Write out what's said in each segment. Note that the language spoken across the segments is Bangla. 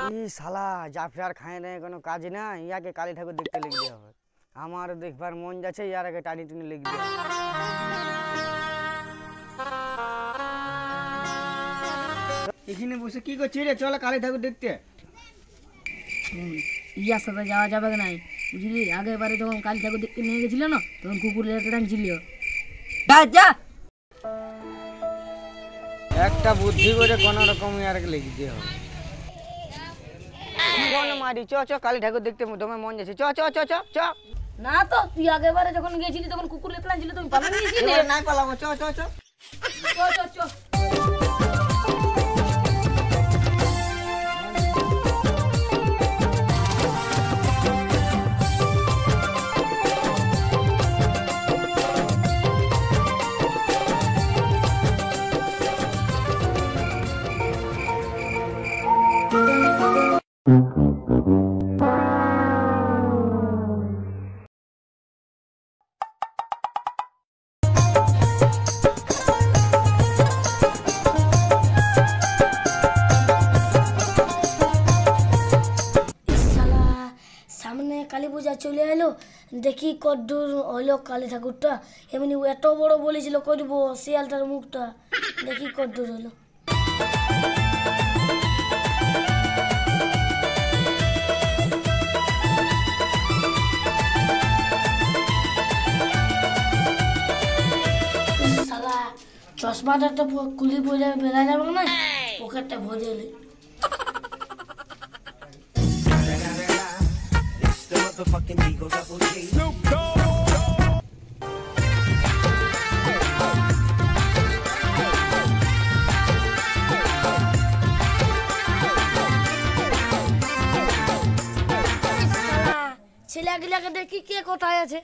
ই শালা জাফরার খায় না কোনো কাজ না, ইয়াকে কালী ঠাকুর দেখতে লেগে দেওয়া হবে। আমার দেখবার মন যাচ্ছে, ইয়ার আগে টানি টুনি লেগে দেওয়া হবে। এখানে বসে কি করছিস রে? চল কালী ঠাকুর দেখতে। ইয়ার সাথে যাওয়া যাবে না, বুঝলি? আগের বারে যখন কালী ঠাকুর দেখতে নিয়ে গেছিল না, তখন কুকুর টানছিল। যা একটা বুদ্ধি করে কোন রকম ইয়ারকে লেগে দেওয়া হবে। মারি চ চ কালী ঠাকুর দেখতে তোমার মন যাচ্ছে, চ চ চ চ চ। না তো তুই আগের বারে যখন গেছিলি তখন কুকুর টানছিল, তুমি পালানি গেছিলে। নাই পালাবো, চ চ চ চ চ চ। সামনে কালী পূজা চলে এলো, দেখি কদ্দূর হলো কালী ঠাকুরটা। এমনি এত বড় বলেছিল করবো শিয়ালটার মুখটা, দেখি কদ্দূর হলো। শালা চশমাটা তো কুলি পরে বেলা যাবে না, পকেটটা ভরে এলে। ছেলেগুলাকে দেখি কে কোথায় আছে।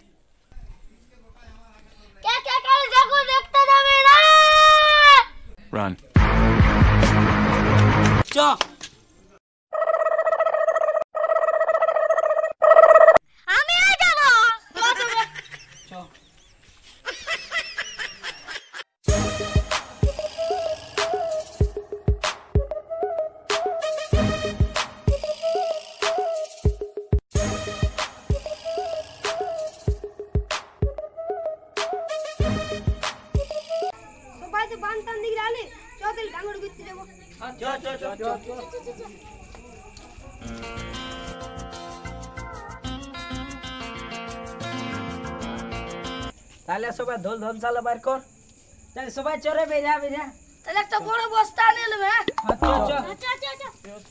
কে কে কাল দেখো দেখতে যাবে না। Run. চ। আমিও যাব। চ। সবাই তো বানতান দিকে আলে, চল ডাঙর গুত্তি দেব। চ চ চ চ চ। তাহলে সবাই ঢোল ঢোল চালা বাইর কর। তাহলে সবাই চরে বেরা বেরা। তাহলে একটা বড় বস্তা নিয়ে নেবে। চ চ চ চ চ চ চ।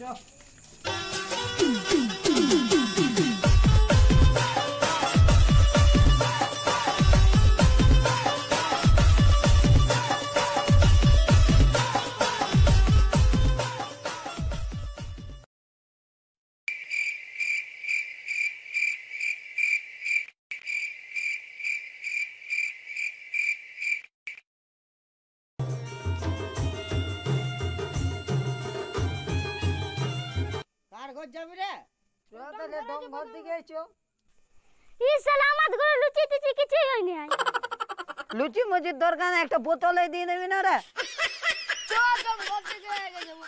কার ঘর যাবি রে? তোরা তো ডং ঘর দিকে আইছো। ই সালামত করে লুচি টুচি কিছু হয়নি আই। লুচি মুচির দরকার নেই, একটা বোতলে দিয়ে দেবি না রে। চল ডং ঘর দিকে আগে যাব।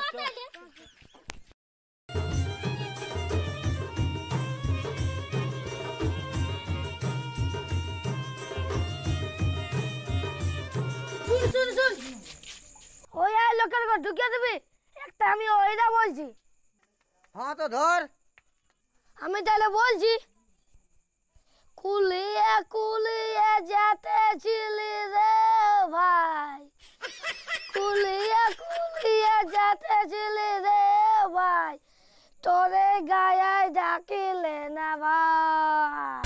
শুন শুন শুন, ওই আই লোকের ঘর ঢুকিয়ে দিবি একটা, আমি ওইটা বলছি। হ্যাঁ তো ধর। আমি তাহলে বলছি, কুলিয়ে কুলিয়ে যেতেছিলি রে ভাই, কুলিয়ে কুলিয়ে যেতেছিলি রে ভাই, তোরে গায়ে ডাকিলে না ভাই।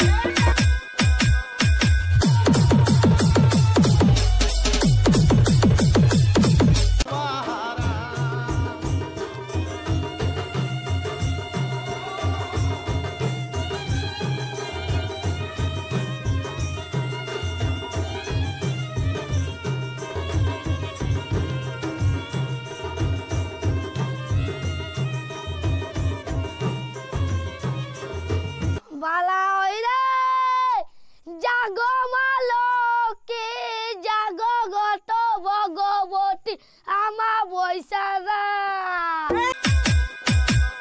বালা ওই রে জাগো মা লক্ষ্মী, জাগো গত ভগবতী, আমা বৈশারা।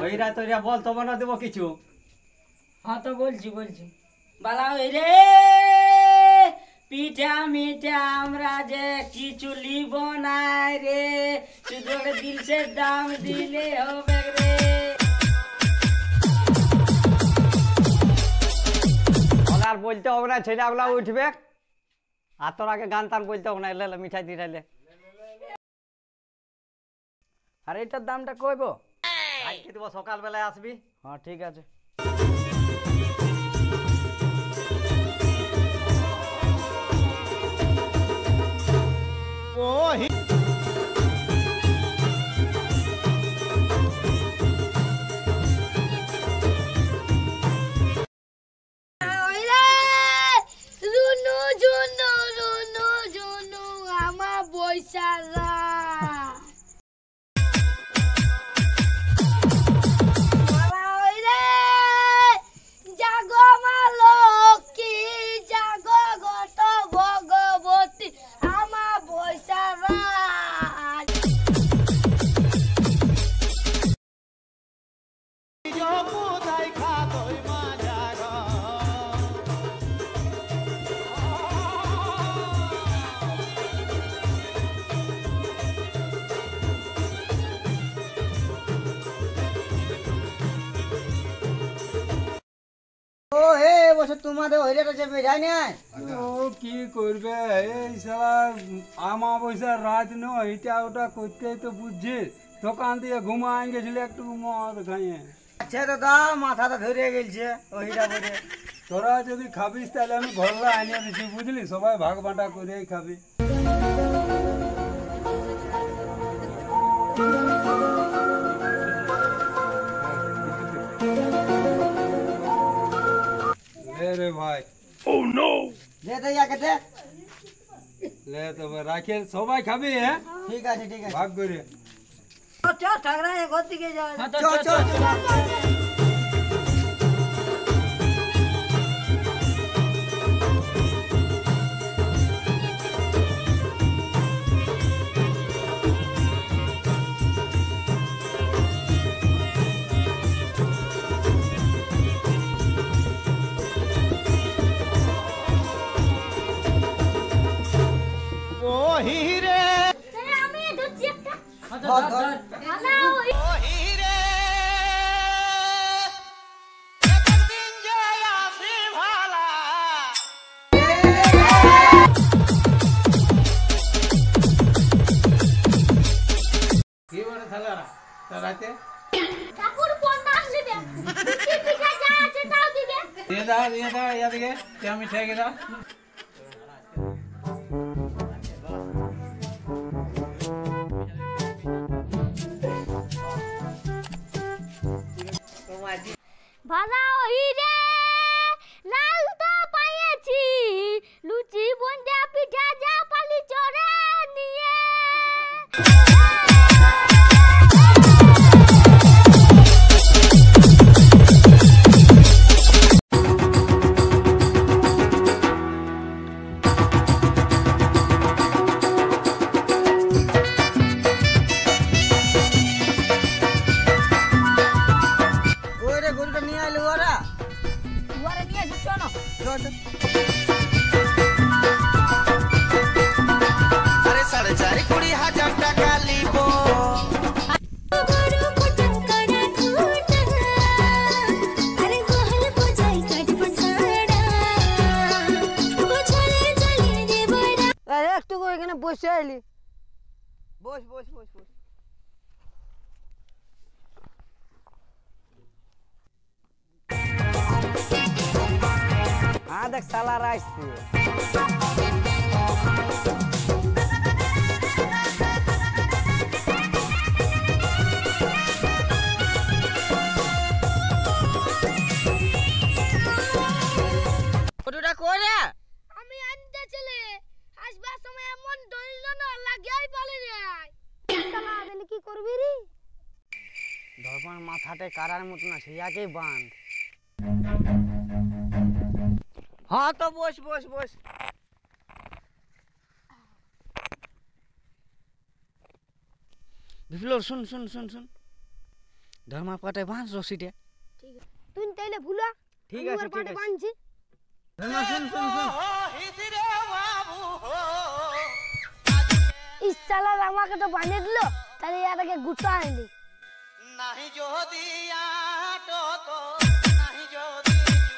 ওইরা তোরা বল তবে না দেবো কিছু। হ্যাঁ তো বলছি বালা ওই রে পিঠা মিঠা আমরা যে কিছু লিব না রে, শুধু দিলসের দাম দিলে হবে রে। আর বলতে হবে না, ছেলেগুলা উঠবে আর তোর আগে গান টান বলতে হবে না। এলে মিঠাই দিলে আর এটার দামটা কইব? আজকে দেবো, সকালবেলায় আসবি। হ্যাঁ ঠিক আছে। রুনু জুনু রুনু জুনু আমার বৈশালা জাগো মা লক্ষ্মী জাগো গত ভগবতী আমার বৈশালা। ও হে বছর তোমাদের হইলেটা যে বেড়াই নাই। ও কি করবে এই সালা আমাবস্যার রাত নয়, এটা ওটা করতেই তো বুঝছিস। দোকান দিয়ে ঘুমাই গেছিল একটু মদ খাইয়ে। আচ্ছা দাদা মাথাটা ধরে গেলছে ওইটা বলে। তোরা যদি খাবিস তাহলে আমি ঘরলা আনিয়ে দিচ্ছি, বুঝলি? সবাই ভাগ বাঁটা করেই খাবি। রে ভাই দে তো ইয়াকে দে। লে তবে রাখে, সবাই খাবি? হ্যাঁ ঠিক আছে ঠিক আছে। ভাগ করে। হ্যাঁ তো চল চল চল। আমি ধরছি একটা ধর ধর ভালো ওই কি বলে থালারা রাতে ঠাকুর পন্ডাস দিবে কি পিঠা যা আছে তাও দিবে। দিয়ে দাও এদিকে কে মিঠাই গে দাও। ভালো ওই রে লাল তো পাইছি লুচি বন্ডা পিঠা যা পালি চড়ে নিয়ে। ওই রে গরুটা নিয়ে আইলো ওরা। ওরে নিয়ে যাচ্ছ না চল চল। আরে 4.5 টাকা লিব। একটু এখানে বসে আইলি। বস বস বস বস। হ্যাঁ দেখ সালারা আসছে। ফটোটা করে আমি আনতে চলে আসবার সময় এমন ধরিল না লাগিয়াই পালে রে। শালা দিলে কি করবি রে? ধরপান মাথাতে কারার মতন আছে, ইয়াকেই বাঁধ। হ্যাঁ তো বস বস বস। বিপ্লব শুন শুন শুন শুন, ধর্মা পাটে বাঁধ রশিটা। তুই তাইলে ভুলা ঠিক আছে ঠিক আছে। বানছি ধর্মা শুন শুন শুন। ইসালার আমাকে তো বানিয়ে দিল, তাহলে এর আগে গুটা আনলি। নাহি যদি আটো তো নাহি যদি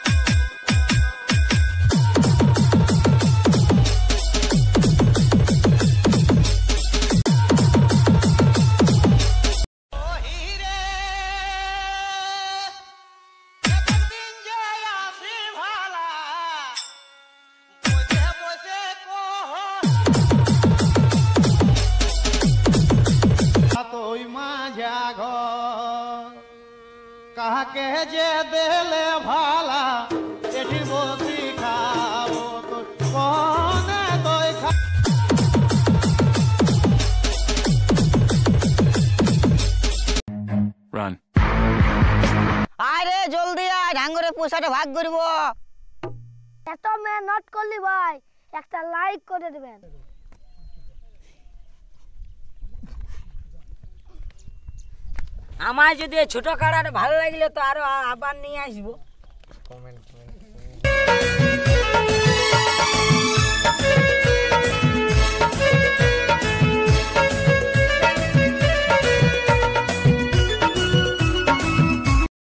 কাকে যে দেলে ভালা এটি বসি খাবো তো কোনে তোই খা Run. আরে জলদি আয়, ঢাঙ্গরে পয়সাটা ভাগ করব। এত মেহনত করলি ভাই, একটা লাইক করে দেবেন। আমার যদি এই ছোট কাড়াটা ভালো লাগলে তো আরো আবার নিয়ে আসবো।